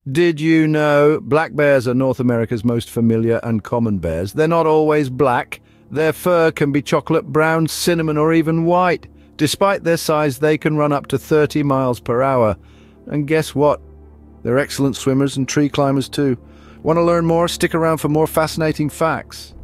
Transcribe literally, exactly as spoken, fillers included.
Did you know black bears are North America's most familiar and common bears? They're not always black. Their fur can be chocolate brown, cinnamon, or even white. Despite their size, they can run up to thirty miles per hour. And guess what? They're excellent swimmers and tree climbers too. Want to learn more? Stick around for more fascinating facts.